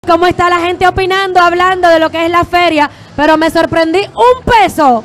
cómo está la gente opinando, hablando de lo que es la feria, pero me sorprendí, un peso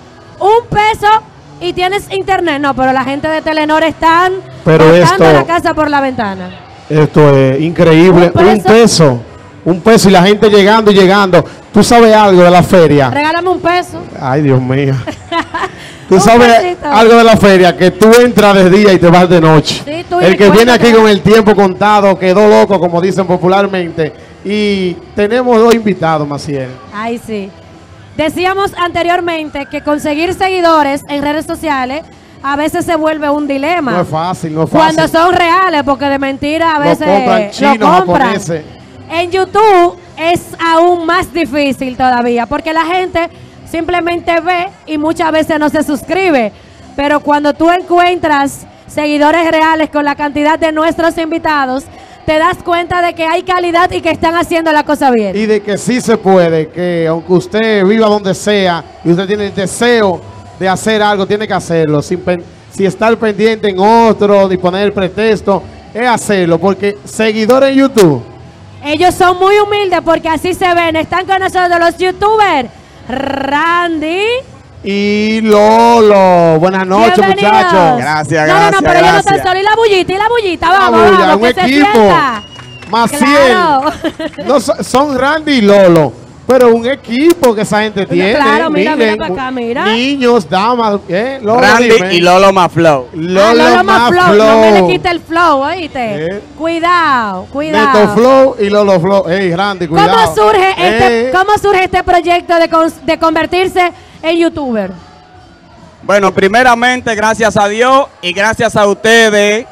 y tienes internet. No, pero la gente de Telenor están botando la casa por la ventana. Esto es increíble, un peso y la gente llegando y llegando. ¿Tú sabes algo de la feria? Regálame un peso. Ay, Dios mío. ¿Tú sabes algo de la feria? Que tú entras de día y te vas de noche. Sí, el que viene aquí con el tiempo contado quedó loco, como dicen popularmente. Y tenemos dos invitados, Maciel. Ay, sí. Decíamos anteriormente que conseguir seguidores en redes sociales a veces se vuelve un dilema. No es fácil, no es fácil. Cuando son reales, porque de mentira a veces lo compran. En YouTube es aún más difícil todavía, porque la gente simplemente ve y muchas veces no se suscribe. Pero cuando tú encuentras seguidores reales con la cantidad de nuestros invitados, te das cuenta de que hay calidad y que están haciendo la cosa bien. Y de que sí se puede, que aunque usted viva donde sea y usted tiene el deseo de hacer algo, tiene que hacerlo, sin estar pendiente en otro, ni poner pretexto, es hacerlo, porque seguidores en YouTube. Ellos son muy humildes porque así se ven. Están con nosotros los youtubers Randy y Lolo. Buenas noches, muchachos. Gracias, no, gracias. No, pero ellos no están solos. Y la bullita, vamos, un equipo. Maciel. Claro. No, son Randy y Lolo, pero un equipo que esa gente tiene. Claro, mira para acá, mira. Niños, damas, Lolo, Randy y Lolo más flow. Lolo más flow. No me le quite el flow, oíste. Cuidado. Neto Flow y Lolo Flow. Randy, cuidado. ¿Cómo surge este proyecto de convertirse en youtuber? Bueno, primeramente, gracias a Dios y gracias a ustedes,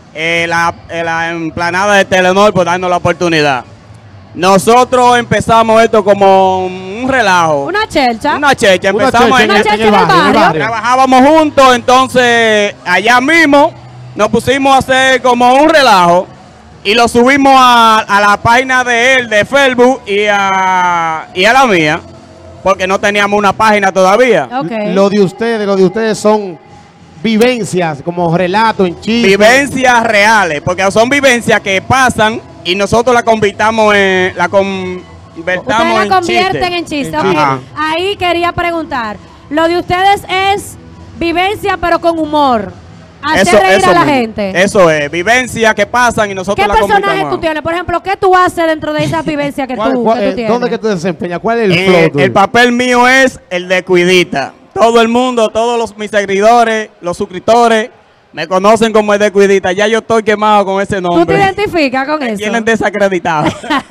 la emplanada de Telenor, por darnos la oportunidad. Nosotros empezamos esto como un relajo. Una chelcha. Empezamos en el barrio. Trabajábamos juntos, entonces allá mismo nos pusimos a hacer como un relajo y lo subimos a la página de él, de Facebook, y a la mía, porque no teníamos una página todavía. Okay. Lo de ustedes son vivencias, como relatos en chistes. Vivencias reales, porque son vivencias que pasan y nosotros la convertamos en Ustedes la convierten en chiste. Okay. Ahí quería preguntar, lo de ustedes es vivencia pero con humor. Hacer reír a la gente. Eso es, vivencias que pasan y nosotros la convertimos. ¿Qué personaje tú tienes? Por ejemplo, ¿qué tú haces dentro de esas vivencias que tú tienes? ¿Dónde que tú desempeñas? ¿Cuál es el flow tuyo? El papel mío es el de cuidita. Todo el mundo, mis seguidores, los suscriptores, me conocen como el de cuidita. Ya yo estoy quemado con ese nombre. ¿Tú te identificas con eso? Tienen desacreditado.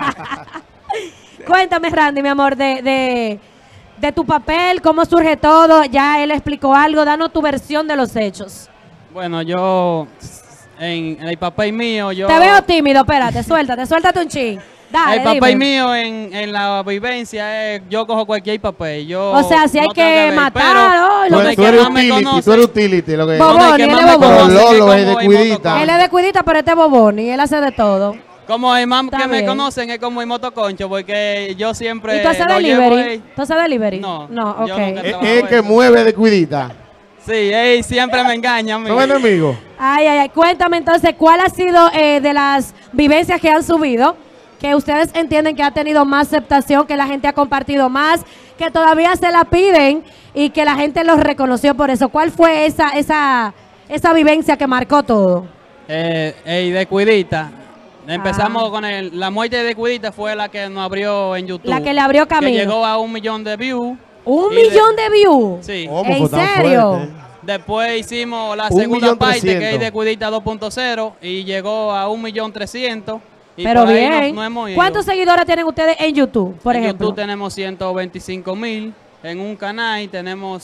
Cuéntame, Randy, mi amor, de tu papel, cómo surge todo. Ya él explicó algo. Danos tu versión de los hechos. Bueno, yo, en el papel mío, Te veo tímido, espérate, suéltate un chin. Dale, el papel mío en la vivencia es, yo cojo cualquier papel. O sea, si hay que matar, tú eres utility. Boboni, él es Boboni. Lolo es de cuidita. Él es de cuidita, pero este es Boboni, él hace de todo. Como el más que me conocen es como el motoconcho, porque yo siempre... ¿Y tú haces delivery? ¿Tú haces delivery? No, ok. Es el que mueve de cuidita. Sí, él siempre me engaña a mí. ¿Son enemigos? Ay. Cuéntame entonces, ¿cuál ha sido de las vivencias que han subido, que ustedes entienden que ha tenido más aceptación, que la gente ha compartido más, que todavía se la piden y que la gente los reconoció por eso? ¿Cuál fue esa vivencia que marcó todo? De cuidita. Empezamos con la muerte de Cuidita, fue la que nos abrió en YouTube. La que le abrió camino. Que llegó a 1 millón de views. ¿1 millón de views? Sí. ¿En serio? Después hicimos la segunda parte, que es de Cuidita 2.0, y llegó a 1.300.000. Pero bien. ¿Cuántos seguidores tienen ustedes en YouTube, por ejemplo? En YouTube tenemos 125.000 en un canal, tenemos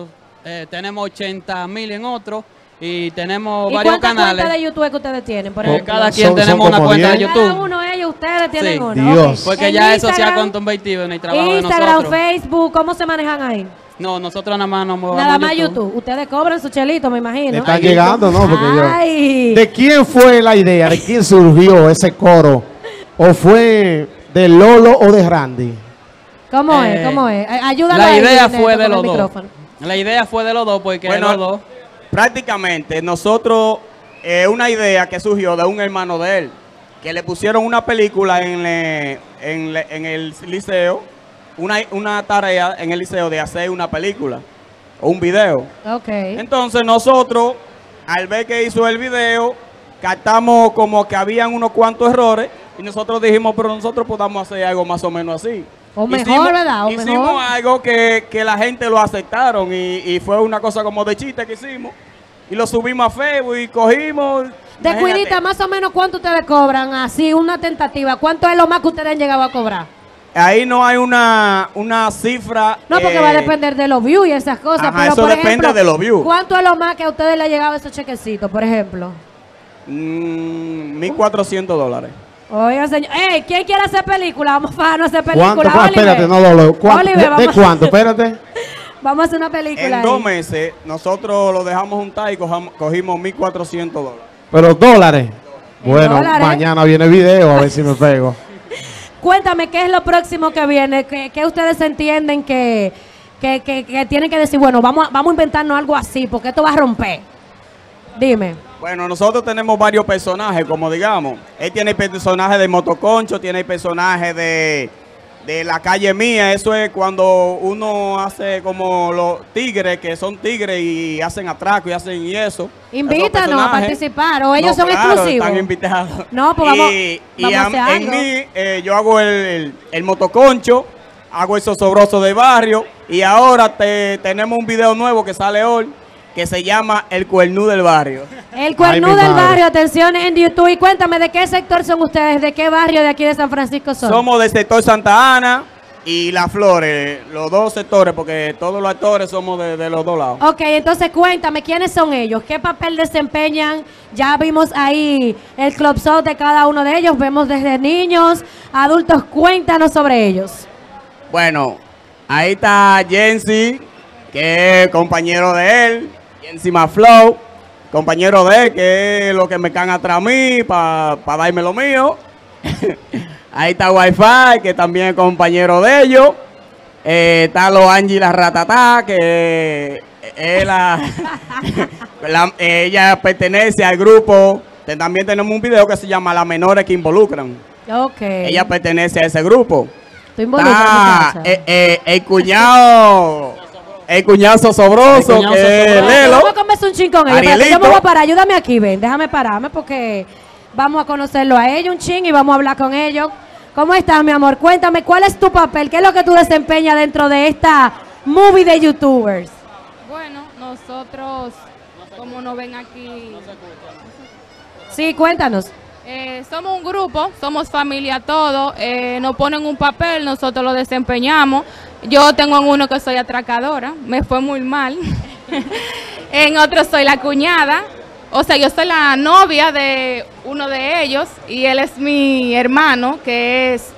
80.000 en otro. Y tenemos varios canales. ¿Cuántas cuentas de YouTube que ustedes tienen? Por ejemplo? Cada quien tenemos una cuenta de YouTube. Cada uno de ellos, ustedes tienen una. Dios. Porque ya eso se ha convertido en el trabajo de nosotros. Instagram, Facebook, ¿cómo se manejan ahí? No, nosotros nada más nos movemos Nada más YouTube. Ustedes cobran su chelito, me imagino. Están llegando, ¿no? Porque ¿de quién fue la idea? ¿De quién surgió ese coro? ¿O fue de Lolo o de Randy? ¿Cómo es? Ayúdalo. La idea fue de los dos. La idea fue de los dos porque los dos... Prácticamente nosotros, una idea que surgió de un hermano de él, que le pusieron una película en el liceo, una tarea en el liceo de hacer una película o un video. Ok. Entonces nosotros, al ver que hizo el video, captamos como que habían unos cuantos errores y nosotros dijimos, pero nosotros podamos hacer algo más o menos así. O mejor, ¿verdad? O hicimos mejor. algo que la gente lo aceptaron y fue una cosa como de chiste que hicimos y lo subimos a Facebook y cogimos. De imagínate. Cuidita, más o menos, ¿cuánto ustedes cobran? Así, una tentativa. ¿Cuánto es lo más que ustedes han llegado a cobrar? Ahí no hay una cifra. No, porque va a depender de los views y esas cosas. Ajá, pero, eso por depende ejemplo, de los views. ¿cuánto es lo más que a ustedes les ha llegado esos chequecitos, por ejemplo? $1,400. Oiga, señor. ¡Ey! ¿Quién quiere hacer película? Vamos a no hacer película. ¿Cuánto? Oliver. Espérate, no lo Oliver, ¿De vamos. cuánto? Espérate. Vamos a hacer una película En 2 ahí. meses nosotros lo dejamos juntar y cogimos $1,400. Pero dólares. En Bueno, dólares. mañana viene video, a ver si me pego. Cuéntame, ¿qué es lo próximo que viene? ¿Qué ustedes entienden que tienen que decir? Bueno, vamos a inventarnos algo así, porque esto va a romper. Dime. Bueno, nosotros tenemos varios personajes, como digamos. Él tiene el personaje de Motoconcho, tiene el personaje de la calle mía. Eso es cuando uno hace como los tigres, que son tigres y hacen atraco y hacen y eso. Invítanos Esos a personajes. participar, o ellos No, son claro, exclusivos. Están invitados. No, pues vamos a hacer en algo. mí, yo hago el motoconcho, hago el zosobroso de barrio y ahora tenemos un video nuevo que sale hoy que se llama El Cuernú del Barrio. El Cuernú Ay, mi del madre. barrio, atención en YouTube. Y cuéntame, ¿de qué sector son ustedes? ¿De qué barrio de aquí de San Francisco son? Somos del sector Santa Ana y Las Flores, los dos sectores, porque todos los actores somos de los dos lados. Ok, entonces cuéntame, ¿quiénes son ellos? ¿Qué papel desempeñan? Ya vimos ahí el club show de cada uno de ellos. Vemos desde niños, adultos. Cuéntanos sobre ellos. Bueno, ahí está Jensi, que es compañero de él, Jensi Maflow, compañero de él, que es lo que me can atrás a mí para darme lo mío. Ahí está Wi-Fi, que también es compañero de ellos. Está lo Angie la Ratatá, que es ella pertenece al grupo. También tenemos un video que se llama Las Menores que Involucran. Ok. Ella pertenece a ese grupo. Estoy involucrada, muchacha. El cuñado zosobroso, El cuñado que es zosobroso. Lelo. Vamos a comerse un chin con ellos. Espérate, yo me Arielito. voy a parar. Ayúdame aquí, ven. Déjame pararme porque vamos a conocerlo a ellos un chin y vamos a hablar con ellos. ¿Cómo estás, mi amor? Cuéntame, ¿cuál es tu papel? ¿Qué es lo que tú desempeñas dentro de esta movie de YouTubers? Bueno, nosotros, como nos ven aquí, Sí, cuéntanos. somos un grupo, somos familia todos, nos ponen un papel, nosotros lo desempeñamos. Yo tengo en uno que soy atracadora, me fue muy mal. En otro soy la cuñada, o sea, yo soy la novia de uno de ellos y él es mi hermano, que es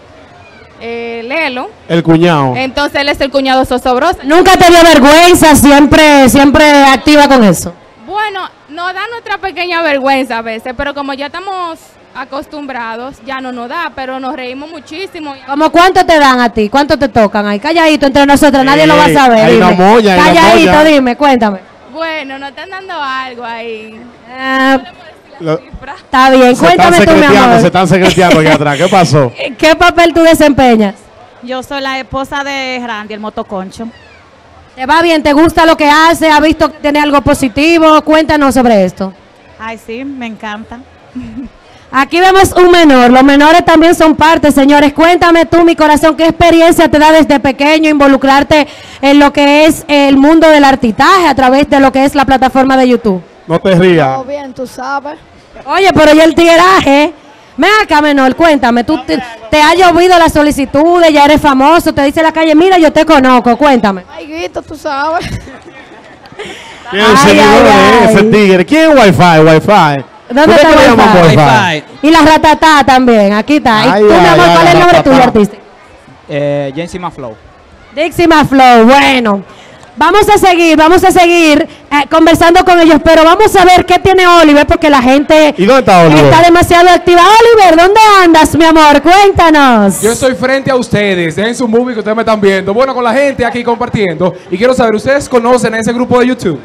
Lelo. El cuñado. Entonces él es el cuñado zosobroso. Nunca te dio vergüenza, siempre activa con eso. Bueno, nos da nuestra pequeña vergüenza a veces, pero como ya estamos acostumbrados, ya no nos da, pero nos reímos muchísimo. ¿Cómo cuánto te dan a ti? ¿Cuánto te tocan ahí? Calladito entre nosotros, nadie lo va a saber. hay una dime. molla, hay una Calladito, molla. dime, cuéntame. Bueno, nos están dando algo ahí. Ah, Lo- Cifra. está bien, Se están cuéntame tú, mi secreteando, amor. se están secreteando aquí atrás. ¿Qué pasó? ¿Qué papel tú desempeñas? Yo soy la esposa de Randy, el motoconcho. ¿Te va bien? ¿Te gusta lo que hace? ¿Has visto que tiene algo positivo? Cuéntanos sobre esto. Ay, sí, me encanta. Aquí vemos un menor. Los menores también son parte, señores. Cuéntame tú, mi corazón, ¿qué experiencia te da desde pequeño involucrarte en lo que es el mundo del artitaje a través de lo que es la plataforma de YouTube? No te rías. Todo bien, tú sabes. Oye, pero ¿y el tigueraje? Ven acá, menor, cuéntame. ¿Tú te ha llovido las solicitudes? ¿Ya eres famoso? Te dice la calle, mira, yo te conozco. Cuéntame. Ay, Guito, tú sabes. ¿Quién es el Ay, seguidor ay, de ese ay. tigre? ¿Quién es Wi-Fi? Wi-Fi. ¿Dónde ¿Por qué está le llaman Wi-Fi? Wi-Fi. Y la ratatá también, aquí está. Ay, ¿Y tú, mi ay, amor, ay, cuál es el la nombre tuyo, ratatá. artista? Jensi Maflow. Dixima Flow, bueno. Vamos a seguir conversando con ellos, pero vamos a ver qué tiene Oliver, porque la gente ¿Y dónde está Oliver? está demasiado activa. Oliver, ¿dónde andas, mi amor? Cuéntanos. Yo estoy frente a ustedes, en su movie que ustedes me están viendo. Bueno, con la gente aquí compartiendo. Y quiero saber, ¿ustedes conocen a ese grupo de YouTube?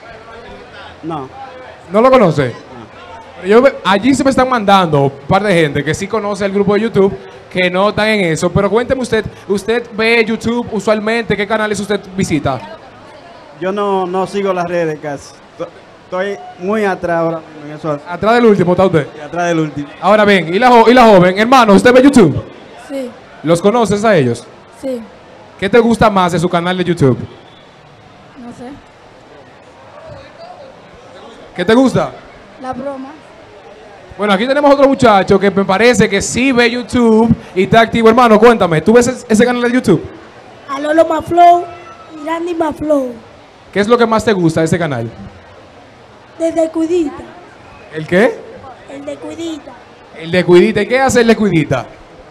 No. ¿No lo conocen? Allí se me están mandando un par de gente que sí conoce el grupo de YouTube. que no están en eso. Pero cuénteme ¿usted ve YouTube usualmente? ¿Qué canales usted visita? Yo no sigo las redes casi. Estoy muy atrás ahora en eso. Atrás del último está usted. Atrás del último. Ahora ven, ¿y la joven? Hermano, ¿usted ve YouTube? Sí, ¿Los conoces a ellos? sí, ¿Qué te gusta más de su canal de YouTube? no sé. ¿Qué te gusta? La broma. Bueno, aquí tenemos otro muchacho que me parece que sí ve YouTube y está activo. Hermano, cuéntame, ¿tú ves ese canal de YouTube? A Lolo Maflow y Randy Maflow. ¿Qué es lo que más te gusta de ese canal? Desde Cuidita. ¿El qué? El de Cuidita. El de Cuidita. ¿Y qué hace el de Cuidita?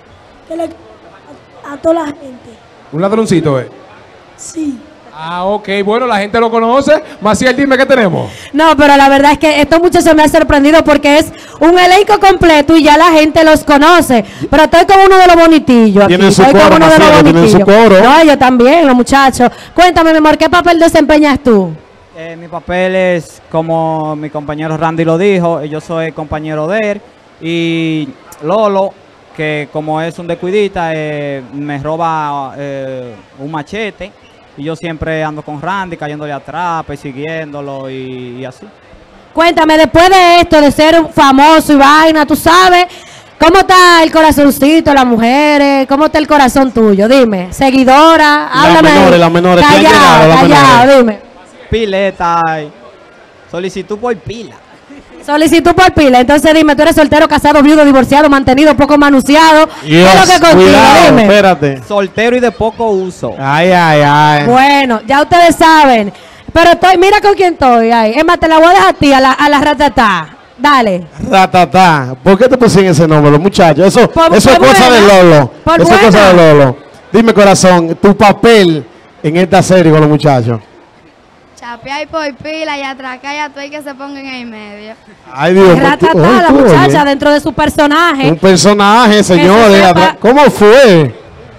A toda la gente. Un ladroncito, ¿eh? Sí. Ah, ok. Bueno, la gente lo conoce. Maciel, dime qué tenemos. No, pero la verdad es que estos muchachos me han sorprendido porque es un elenco completo y ya la gente los conoce. Pero estoy con uno de los bonitillos aquí. Tienen su Estoy coro, con uno de los Maciel, tienen su bonitillos. coro. No, yo también, los muchachos. Cuéntame, mi amor, ¿qué papel desempeñas tú? Mi papel es, como mi compañero Randy lo dijo, yo soy compañero de él. Y Lolo, que como es un descuidita, me roba un machete. Y yo siempre ando con Randy, cayéndole atrás, persiguiéndolo y así. Cuéntame, después de esto, de ser un famoso y vaina, tú sabes, ¿cómo está el corazoncito, las mujeres? ¿Cómo está el corazón tuyo? Dime, seguidora, háblame. Las menores, ¿quién ha Callado, llegado, las callado, menores? dime. Pileta, solicitud por pila. Solicitud por pila. Entonces dime, ¿tú eres soltero, casado, viudo, divorciado, mantenido, poco manunciado? ¿Qué es lo que contigo? Cuidado, Dime. espérate. Soltero y de poco uso. Ay, ay, ay. Bueno, ya ustedes saben. Pero mira con quién estoy ahí. Es más, te la voy a dejar a ti, a la ratatá. Dale. Ratatá. ¿Por qué te pusieron ese nombre, los muchachos? Eso es por cosa de buena. Lolo. Por Eso es buena. cosa de Lolo. Dime, corazón, tu papel en esta serie con los muchachos. Chapear por pila y atracar y a todo el que se ponga en el medio. Ay, Dios mío. Ratatá, la muchacha, dentro de su personaje. Un personaje, señores. sepa. ¿Cómo fue?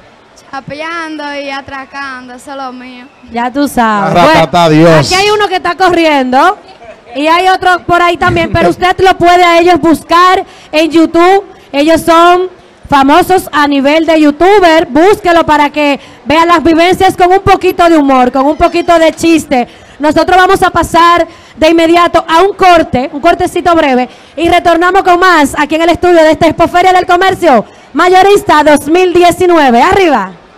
Chapeando y atracando, eso es lo mío. Ya tú sabes. Ratatá, Dios. Aquí hay uno que está corriendo y hay otro por ahí también, pero usted lo puede a ellos buscar en YouTube. Ellos son famosos a nivel de youtuber. Búsquelo para que vean las vivencias con un poquito de humor, con un poquito de chiste. Nosotros vamos a pasar de inmediato a un cortecito breve y retornamos con más aquí en el estudio de esta Expoferia del Comercio Mayorista 2019. Arriba.